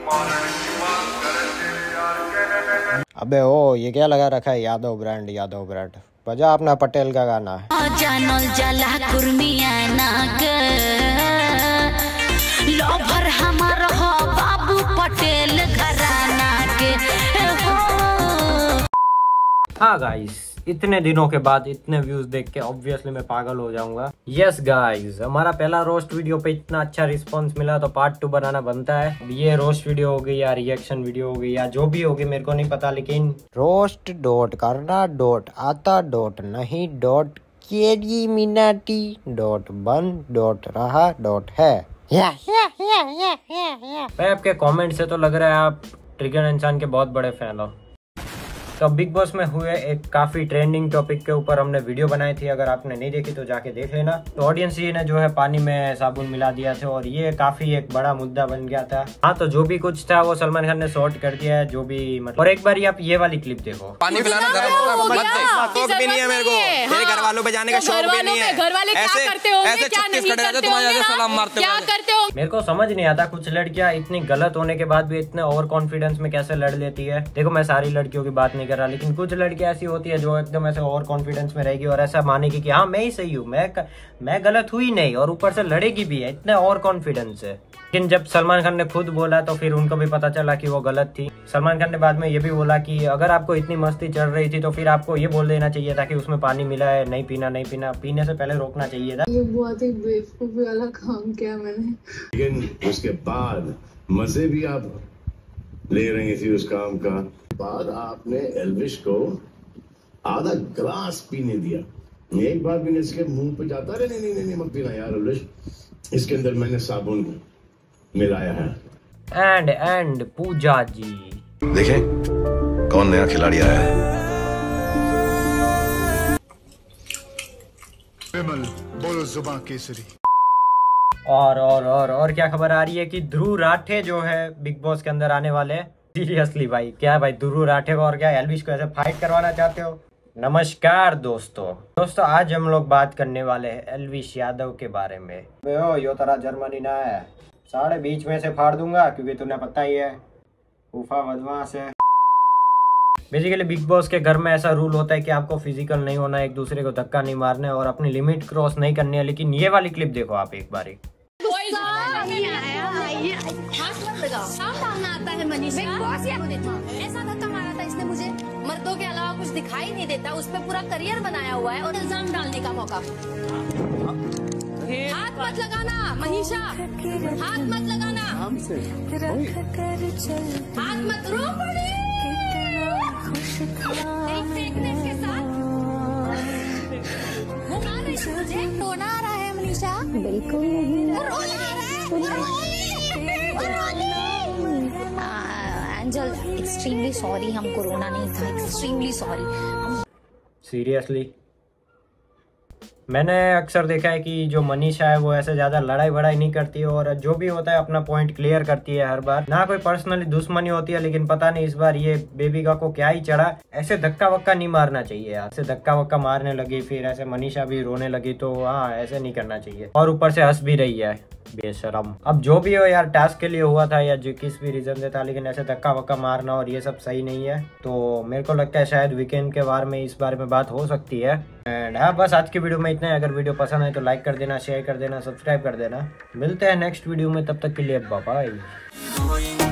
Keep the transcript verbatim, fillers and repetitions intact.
अबे ओ ये क्या लगा रखा है? Yadav brand, Yadav brand. बजा अपना पटेल का गाना है। लोभर हमारा हो बाबू पटेल घराना के हो। हाँ गाइस, इतने दिनों के बाद इतने व्यूज देख के ऑब्वियसली मैं पागल हो जाऊंगा। यस गाइस, हमारा पहला रोस्ट वीडियो पे इतना अच्छा रिस्पांस मिला तो पार्ट टू बनाना बनता है। ये रोस्ट वीडियो हो गई या रिएक्शन वीडियो हो गई या जो भी होगी मेरे को नहीं पता, लेकिन रोस्ट डॉट करना डॉट आता डॉट नहीं डॉट केडी मिनाटी डॉट बन डॉट रहा डॉट है। या, या, या, या, या, या। भाई आपके कमेंट से तो लग रहा है आप ट्रिगर इंसान के बहुत बड़े फैन हो। तो बिग बॉस में हुए एक काफी ट्रेंडिंग टॉपिक के ऊपर हमने वीडियो बनाई थी, अगर आपने नहीं देखी तो जाके देख लेना। तो ऑडियंस ये ने जो है पानी में साबुन मिला दिया था और ये काफी एक बड़ा मुद्दा बन गया था। हाँ, तो जो भी कुछ था वो सलमान खान ने सॉर्ट कर दिया है, जो भी मतलब। और एक बार आप ये वाली क्लिप देखो। पानी पिलाना गर्म होगा मत दे, शौक भी नहीं है मेरे को, तेरे घर वालों पे जाने का शौक भी नहीं है। घर वाले क्या करते होंगे, ऐसे छत्तीस खड़े रहते तुम्हारे जैसे सलाम मारते क्या करते हो। मेरे को समझ नहीं आता कुछ लड़कियां इतनी गलत होने के बाद भी इतने ओवर कॉन्फिडेंस में कैसे लड़ लेती है। देखो मैं सारी लड़कियों की बात नहीं कर रहा, लेकिन कुछ लड़कियां ऐसी होती है जो एकदम ऐसे ओवर कॉन्फिडेंस में रहेगी और ऐसा मानेगी कि हाँ मैं ही सही हूँ, मैं मैं गलत हुई नहीं, और ऊपर से लड़ेगी भी है, इतने ओवर कॉन्फिडेंस है। लेकिन जब सलमान खान ने खुद बोला तो फिर उनको भी पता चला कि वो गलत थी। सलमान खान ने बाद में ये भी बोला कि अगर आपको इतनी मस्ती चल रही थी तो फिर आपको ये बोल देना चाहिए था कि उसमें पानी मिला है, नहीं पीना नहीं पीना, पीने से पहले रोकना चाहिए था। ये बहुत ही बेवकूफी वाला काम किया मैंने। लेकिन उसके बाद मजे भी आप ले रही थी उस काम का। बाद आपने एल्विश को आधा ग्लास पीने दिया, एक बार भी इसके मुंह पे जाता रहे, नहीं नहीं नहीं मत पीना यार एल्विश, इसके अंदर मैंने साबुन मिलाया है। एंड एंड पूजा जी देखें कौन नया खिलाड़ी आया है। विमल बोलो जुबान केसरी। और और और और क्या खबर आ रही है कि ध्रुव राठे जो है बिग बॉस के अंदर आने वाले। सीरियसली भाई, क्या भाई ध्रुव राठे को और क्या एल्विश को ऐसे फाइट करवाना चाहते हो? नमस्कार दोस्तों दोस्तों आज हम लोग बात करने वाले हैं एल्विश यादव के बारे में। ओ यो तारा जर्मनी ना है, साढ़े बीच में से फाड़ दूंगा क्योंकि तुम्हें पता ही है उफा बदमाश है। बेसिकली बिग बॉस के घर में ऐसा रूल होता है कि आपको फिजिकल नहीं होना, एक दूसरे को धक्का नहीं मारना है और अपनी लिमिट क्रॉस नहीं करनी है। लेकिन ये वाली क्लिप देखो आप एक बारी। आता है मनीषा, ऐसा धक्का मारा था इसने मुझे, मर्दों के अलावा कुछ दिखाई नहीं देता, उस पर पूरा करियर बनाया हुआ है और इल्जाम डालने का मौका। हाथ मत लगाना मनीषा, हाथ मत लगाना, हाथ मत रो पड़ी के साथ। मुझे रोना आ रहा है मनीषा? बिल्कुल नहीं, रोना आ रहा है। एंजल एक्सट्रीमली सॉरी, हमको रोना नहीं था, एक्सट्रीमली सॉरी। सीरियसली मैंने अक्सर देखा है कि जो मनीषा है वो ऐसे ज्यादा लड़ाई वड़ाई नहीं करती है और जो भी होता है अपना पॉइंट क्लियर करती है हर बार, ना कोई पर्सनली दुश्मनी होती है। लेकिन पता नहीं इस बार ये बेबिका को क्या ही चढ़ा, ऐसे धक्का वक्का नहीं मारना चाहिए यार। ऐसे धक्का वक्का मारने लगी फिर ऐसे मनीषा भी रोने लगी, तो हाँ ऐसे नहीं करना चाहिए। और ऊपर से हंस भी रही है बेशरम। अब जो भी हो यार, टास्क के लिए हुआ था या जो किस भी रीजन से था, लेकिन ऐसे धक्का वक्का मारना और ये सब सही नहीं है। तो मेरे को लगता है शायद वीकेंड के बारे में इस बारे में बात हो सकती है। एंड हाँ बस आज की वीडियो में इतना है। अगर वीडियो पसंद है तो लाइक कर देना, शेयर कर देना, सब्सक्राइब कर देना। मिलते हैं नेक्स्ट वीडियो में, तब तक के लिए बाय बाय।